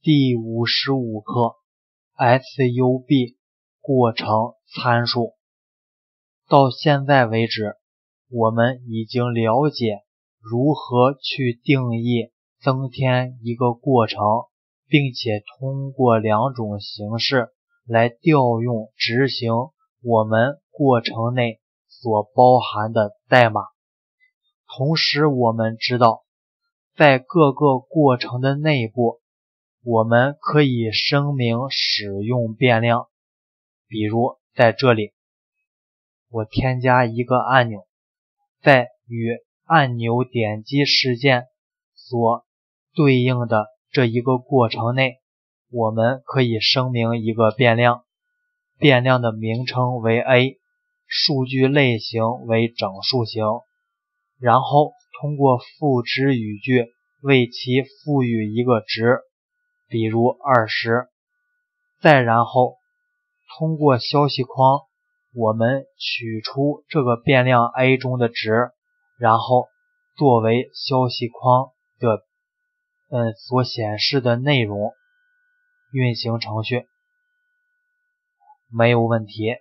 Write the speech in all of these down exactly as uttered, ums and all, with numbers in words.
第五十五课 S U B 过程参数。到现在为止，我们已经了解如何去定义增添一个过程，并且通过两种形式来调用执行我们过程内所包含的代码。同时我们知道，在各个过程的内部，我们可以声明使用变量。比如在这里，我添加一个按钮，在与按钮点击事件所对应的这一个过程内，我们可以声明一个变量，变量的名称为 A， 数据类型为整数型，然后通过赋值语句为其赋予一个值，比如二十，再然后通过消息框我们取出这个变量 A 中的值，然后作为消息框的嗯所显示的内容。运行程序没有问题。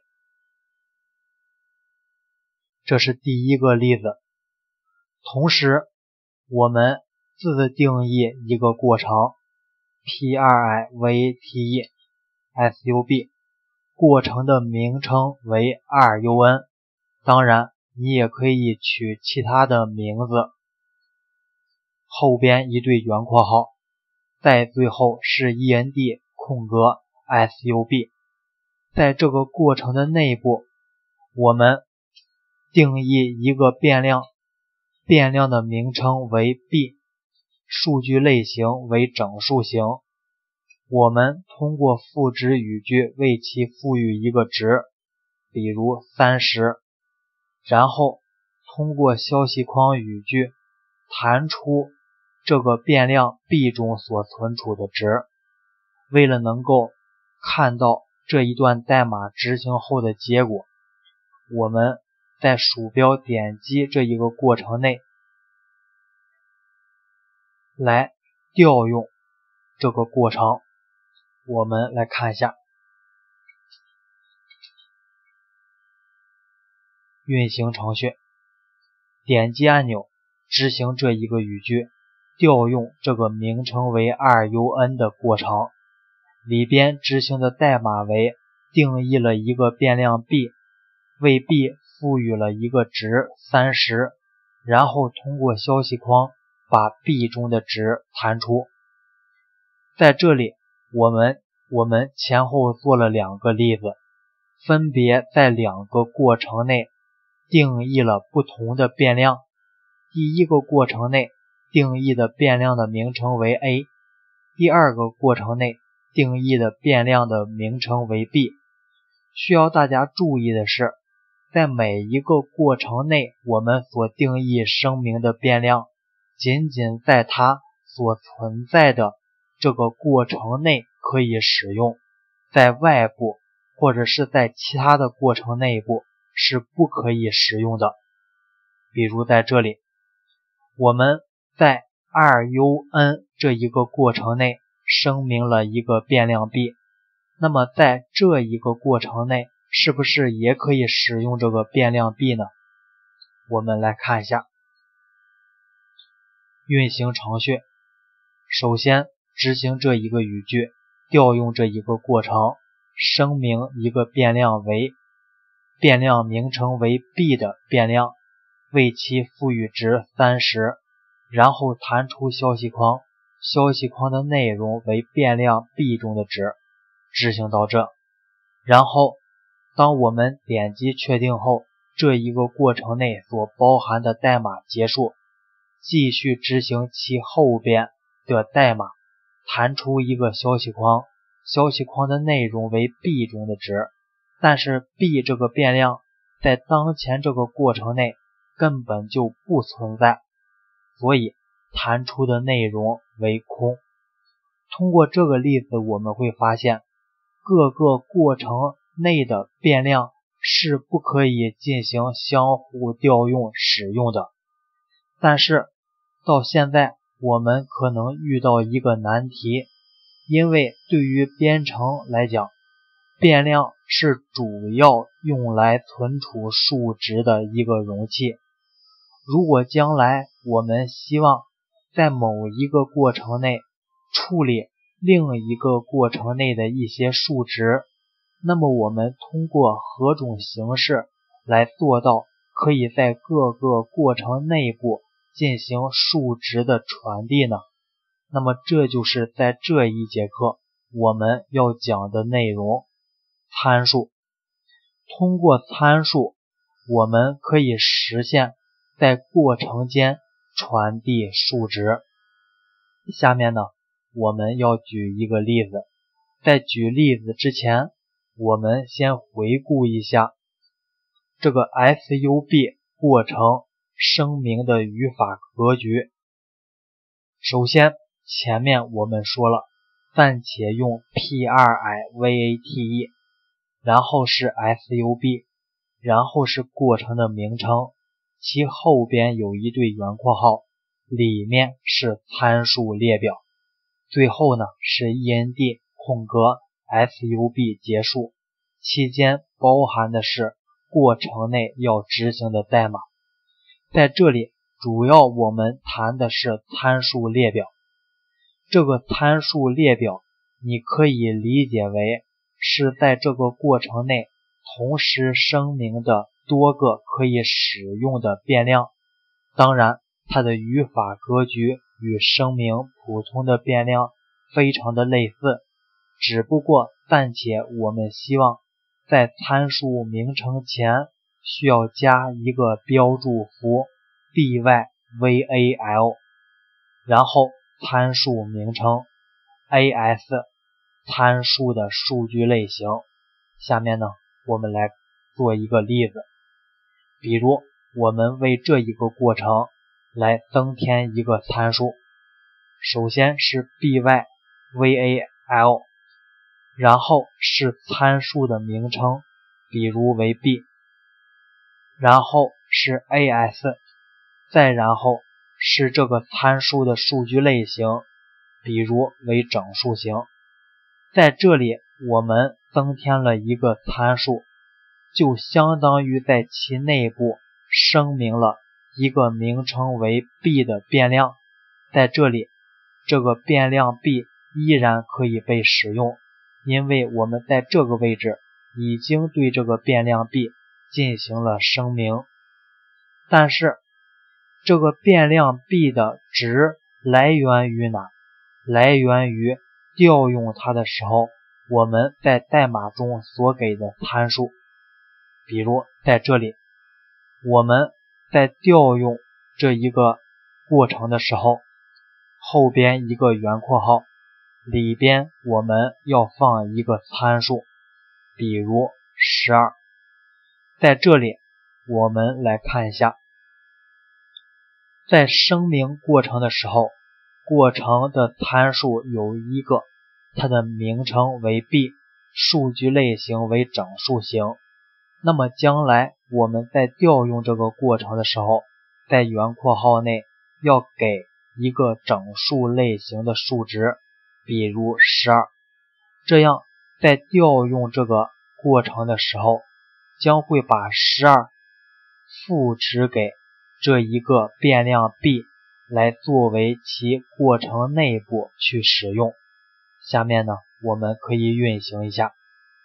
这是第一个例子。同时我们自定义一个过程 P-R-I-V-A-T-E S U B， 过程的名称为 R U N， 当然你也可以取其他的名字，后边一对圆括号，在最后是 E N D 空格 S U B。 在这个过程的内部，我们定义一个变量，变量的名称为 B， 数据类型为整数型，我们通过赋值语句为其赋予一个值，比如三十，然后通过消息框语句弹出这个变量 B 中所存储的值。为了能够看到这一段代码执行后的结果，我们在鼠标点击这一个过程内来调用这个过程。我们来看一下运行程序，点击按钮执行这一个语句，调用这个名称为 R U N 的过程，里边执行的代码为定义了一个变量 B， 为 B 赋予了一个值三十，然后通过消息框把 B 中的值弹出。在这里我们我们前后做了两个例子，分别在两个过程内定义了不同的变量。第一个过程内定义的变量的名称为 A， 第二个过程内定义的变量的名称为 B。 需要大家注意的是，在每一个过程内我们所定义声明的变量，仅仅在它所存在的这个过程内可以使用，在外部或者是在其他的过程内部是不可以使用的。比如在这里，我们在 R U N 这一个过程内声明了一个变量 B， 那么在这一个过程内是不是也可以使用这个变量 B 呢？我们来看一下运行程序。首先执行这一个语句，调用这一个过程，声明一个变量为变量名称为 B 的变量，为其赋予值三十，然后弹出消息框，消息框的内容为变量 B 中的值。执行到这，然后当我们点击确定后，这一个过程内所包含的代码结束，继续执行其后边的代码，弹出一个消息框，消息框的内容为 B 中的值，但是 B 这个变量在当前这个过程内根本就不存在，所以弹出的内容为空。通过这个例子我们会发现，各个过程内的变量是不可以进行相互调用使用的。但是到现在我们可能遇到一个难题， 因为对于编程来讲，变量是主要用来存储数值的一个容器。如果将来我们希望在某一个过程内处理另一个过程内的一些数值，那么我们通过何种形式来做到可以在各个过程内部进行数值的传递呢？那么这就是在这一节课我们要讲的内容，参数。通过参数，我们可以实现在过程间传递数值。下面呢，我们要举一个例子。在举例子之前，我们先回顾一下这个 S U B 过程声明的语法格局。首先，前面我们说了，暂且用 P R I V A T E， 然后是 S U B， 然后是过程的名称，其后边有一对圆括号，里面是参数列表，最后呢是 E N D 空格 S U B 结束，期间包含的是过程内要执行的代码。在这里主要我们谈的是参数列表。这个参数列表你可以理解为是在这个过程内同时声明的多个可以使用的变量。当然，它的语法格局与声明普通的变量非常的类似，只不过暂且我们希望在参数名称前需要加一个标注符 B Y V A L， 然后参数名称 A S， 参数的数据类型。下面呢，我们来做一个例子。比如我们为这一个过程来增添一个参数，首先是 B Y V A L， 然后是参数的名称，比如为 B， 然后是 A S， 再然后是这个参数的数据类型，比如为整数型。在这里我们增添了一个参数，就相当于在其内部声明了一个名称为 B 的变量。在这里这个变量 B 依然可以被使用，因为我们在这个位置已经对这个变量 B 进行了声明。但是这个变量 B 的值来源于哪？来源于调用它的时候我们在代码中所给的参数。比如在这里我们在调用这一个过程的时候，后边一个圆括号，里边我们要放一个参数，比如十二。在这里我们来看一下，在声明过程的时候，过程的参数有一个，它的名称为 B， 数据类型为整数型。那么将来我们在调用这个过程的时候，在圆括号内要给一个整数类型的数值，比如十二。这样在调用这个过程的时候，将会把十二赋值给这一个变量 B 来作为其过程内部去使用。下面呢，我们可以运行一下，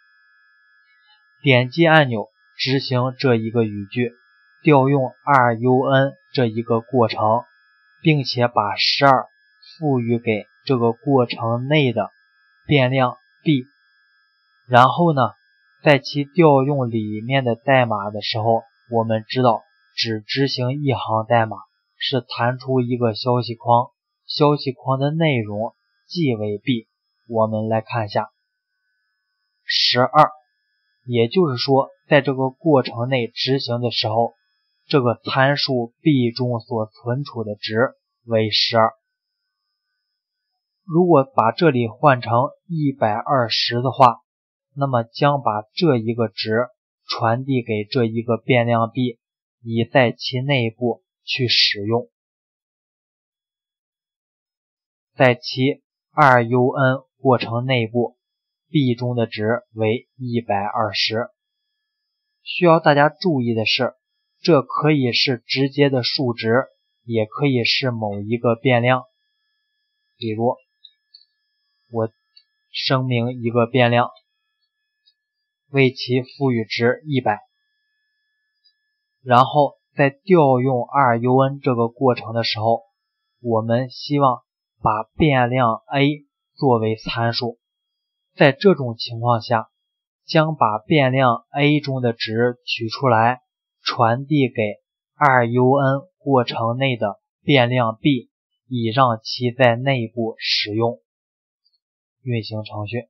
点击按钮执行这一个语句，调用 R U N 这一个过程，并且把十二赋予给这个过程内的变量 B。 然后呢，在其调用里面的代码的时候，我们知道只执行一行代码是弹出一个消息框，消息框的内容即为 B。 我们来看一下十二，也就是说在这个过程内执行的时候，这个参数 B 中所存储的值为十二。如果把这里换成一百二十的话，那么将把这一个值传递给这一个变量 B， 以在其内部去使用。在其 R U N 过程内部 b 中的值为一百二十。需要大家注意的是，这可以是直接的数值，也可以是某一个变量。比如我声明一个变量，为其赋予值一百，然后在调用 二 U N 这个过程的时候，我们希望把变量 a 作为参数。在这种情况下，将把变量 a 中的值取出来，传递给 二 U N 过程内的变量 b， 以让其在内部使用。运行程序，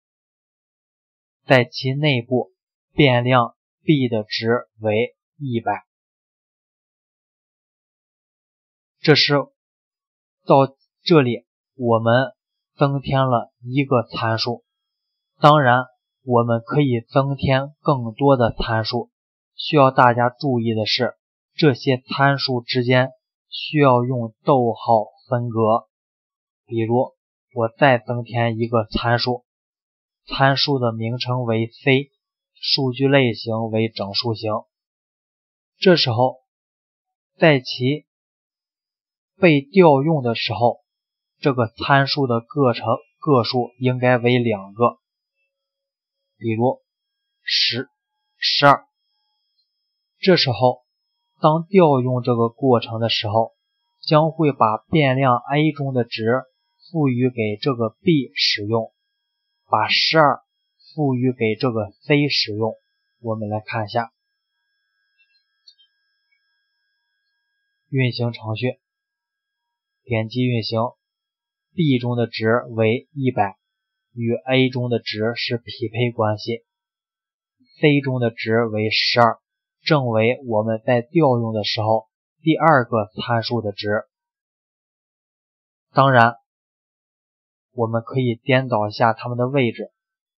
在其内部变量 b 的值为一百。这是到这里我们增添了一个参数，当然我们可以增添更多的参数。需要大家注意的是，这些参数之间需要用逗号分隔。比如我再增添一个参数，参数的名称为 C， 数据类型为整数型。这时候在其被调用的时候，这个参数的个成个数应该为两个，比如十、十二。这时候当调用这个过程的时候，将会把变量 a 中的值赋予给这个 b 使用，把十二赋予给这个 c 使用。我们来看一下运行程序，点击运行， b 中的值为一百，与 a 中的值是匹配关系， c 中的值为十二，正为我们在调用的时候第二个参数的值。当然我们可以颠倒一下它们的位置，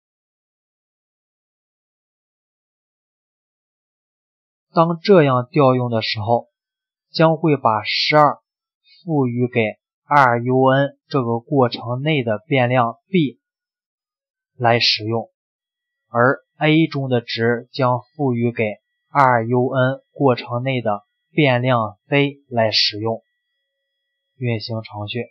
当这样调用的时候，将会把十二赋予给 二 U N 这个过程内的变量 b 来使用，而 a 中的值将赋予给 二 U N 过程内的变量 c 来使用。运行程序，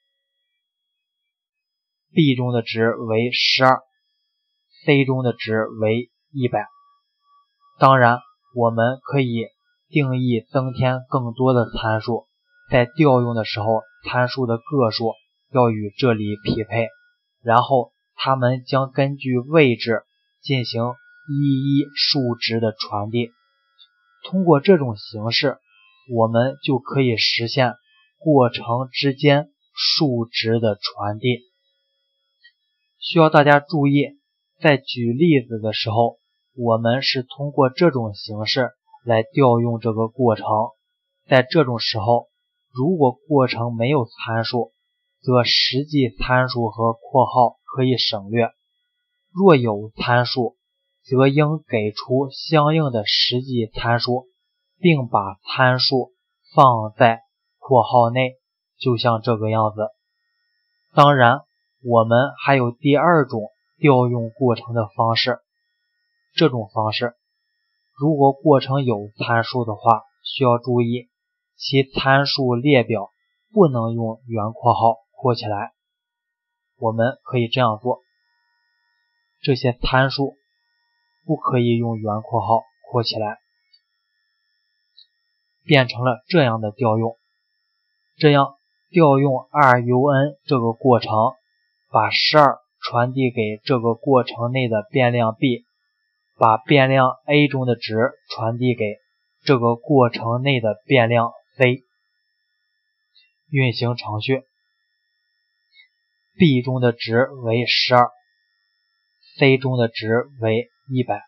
b 中的值为十二， c 中的值为一百。当然我们可以定义增添更多的参数，在调用的时候参数的个数要与这里匹配，然后它们将根据位置进行一一数值的传递。通过这种形式，我们就可以实现过程之间数值的传递。需要大家注意，在举例子的时候，我们是通过这种形式来调用这个过程。在这种时候，如果过程没有参数，则实际参数和括号可以省略；若有参数，则应给出相应的实际参数，并把参数放在括号内，就像这个样子。当然我们还有第二种调用过程的方式，这种方式如果过程有参数的话，需要注意其参数列表不能用圆括号括起来。我们可以这样做，这些参数不可以用圆括号括起来，变成了这样的调用。这样调用 二 U N 这个过程，把十二传递给这个过程内的变量 b， 把变量 a 中的值传递给这个过程内的变量 c。 运行程序， b 中的值为十二， c 中的值为一百。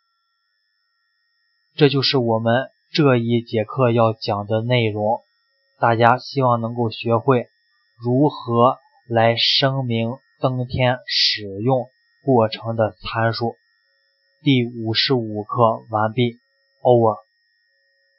这就是我们这一节课要讲的内容，大家希望能够学会如何来声明、增添、使用过程的参数。第五十五课完毕 ，over。